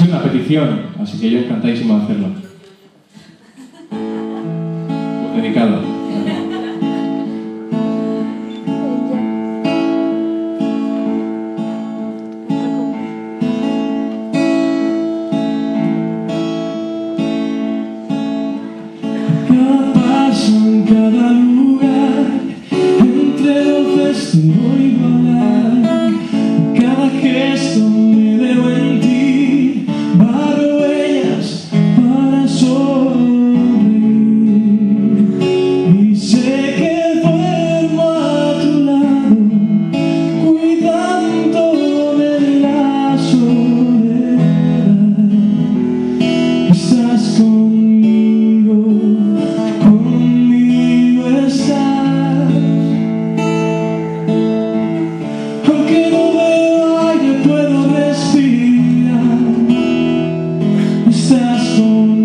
sido una petición, así que yo encantadísimo de hacerlo. Pues dedicado. En cada lugar, entre los destinos igualar, cada gesto me veo en ti, barro huellas para sonreír, y sé que duermo a tu lado, cuidándome de la soledad. Estás conmigo estás, aunque no veo aire puedo respirar. Estás conmigo.